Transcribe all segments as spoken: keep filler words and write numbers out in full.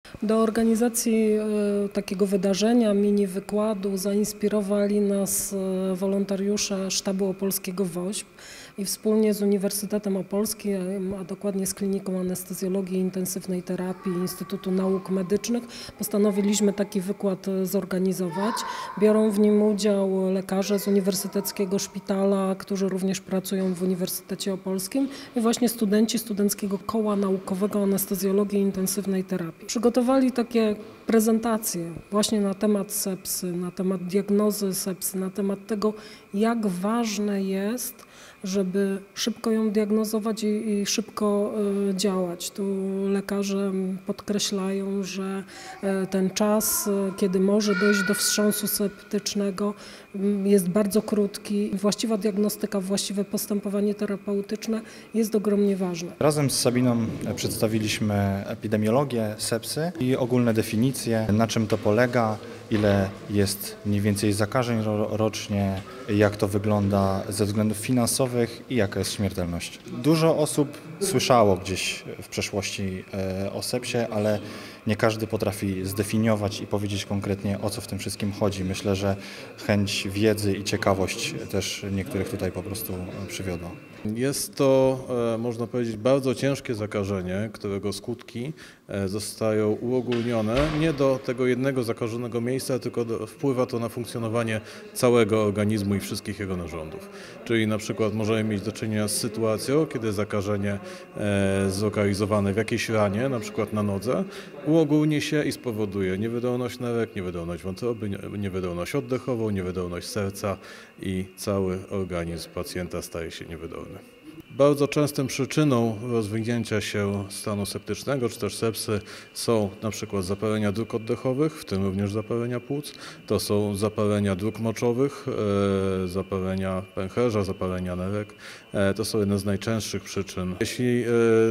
Do organizacji e, takiego wydarzenia, mini wykładu zainspirowali nas e, wolontariusze Sztabu Opolskiego WOŚP i wspólnie z Uniwersytetem Opolskim, a dokładnie z Kliniką Anestezjologii i Intensywnej Terapii Instytutu Nauk Medycznych postanowiliśmy taki wykład zorganizować. Biorą w nim udział lekarze z Uniwersyteckiego Szpitala, którzy również pracują w Uniwersytecie Opolskim i właśnie studenci Studenckiego Koła Naukowego Anestezjologii i Intensywnej Terapii. Przygotowali takie prezentacje właśnie na temat sepsy, na temat diagnozy sepsy, na temat tego, jak ważne jest, żeby szybko ją diagnozować i, i szybko y, działać. Tu lekarze podkreślają, że y, ten czas, y, kiedy może dojść do wstrząsu septycznego, y, jest bardzo krótki. Właściwa diagnostyka, właściwe postępowanie terapeutyczne jest ogromnie ważne. Razem z Sabiną przedstawiliśmy epidemiologię sepsy i ogólne definicje, na czym to polega, ile jest mniej więcej zakażeń rocznie, jak to wygląda ze względów finansowych i jaka jest śmiertelność. Dużo osób słyszało gdzieś w przeszłości o sepsie, ale nie każdy potrafi zdefiniować i powiedzieć konkretnie, o co w tym wszystkim chodzi. Myślę, że chęć wiedzy i ciekawość też niektórych tutaj po prostu przywiodła. Jest to, można powiedzieć, bardzo ciężkie zakażenie, którego skutki zostają uogólnione nie do tego jednego zakażonego miejsca, tylko do, wpływa to na funkcjonowanie całego organizmu i wszystkich jego narządów. Czyli na przykład możemy mieć do czynienia z sytuacją, kiedy zakażenie zlokalizowane w jakiejś ranie, na przykład na nodze, uogólni się i spowoduje niewydolność nerek, niewydolność wątroby, niewydolność oddechową, niewydolność serca i cały organizm pacjenta staje się niewydolny. Bardzo częstą przyczyną rozwinięcia się stanu septycznego czy też sepsy są na przykład zapalenia dróg oddechowych, w tym również zapalenia płuc. To są zapalenia dróg moczowych, e, zapalenia pęcherza, zapalenia nerek. E, to są jedne z najczęstszych przyczyn. Jeśli e,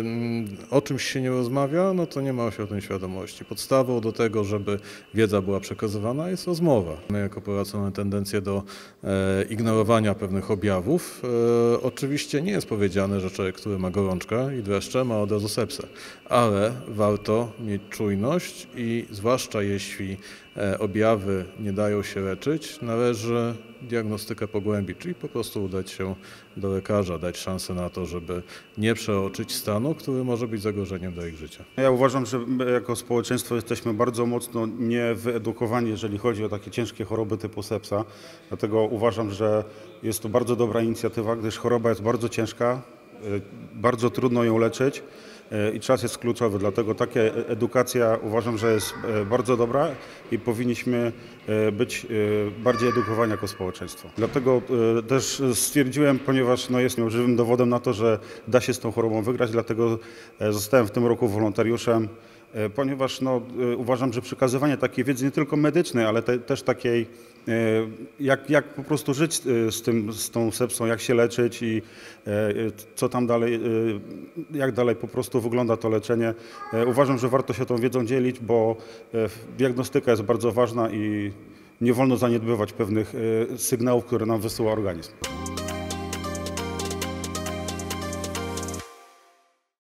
o czymś się nie rozmawia, no to nie ma się o tym świadomości. Podstawą do tego, żeby wiedza była przekazywana, jest rozmowa. My jako Polacy mamy tendencję do e, ignorowania pewnych objawów. E, oczywiście nie jest powiedziane, że człowiek, który ma gorączkę i dreszcze, ma od razu sepsę, ale warto mieć czujność i zwłaszcza jeśli objawy nie dają się leczyć, należy diagnostykę pogłębić, czyli po prostu udać się do lekarza, dać szansę na to, żeby nie przeoczyć stanu, który może być zagrożeniem dla ich życia. Ja uważam, że my jako społeczeństwo jesteśmy bardzo mocno niewyedukowani, jeżeli chodzi o takie ciężkie choroby typu sepsa. Dlatego uważam, że jest to bardzo dobra inicjatywa, gdyż choroba jest bardzo ciężka, bardzo trudno ją leczyć i czas jest kluczowy. Dlatego taka edukacja uważam, że jest bardzo dobra i powinniśmy być bardziej edukowani jako społeczeństwo. Dlatego też stwierdziłem, ponieważ no, jestem żywym dowodem na to, że da się z tą chorobą wygrać, dlatego zostałem w tym roku wolontariuszem, ponieważ no, uważam, że przekazywanie takiej wiedzy nie tylko medycznej, ale te, też takiej, jak, jak po prostu żyć z, tym, z tą sepsą, jak się leczyć i co tam dalej, jak dalej po prostu wygląda to leczenie. Uważam, że warto się tą wiedzą dzielić, bo diagnostyka jest bardzo ważna i nie wolno zaniedbywać pewnych sygnałów, które nam wysyła organizm.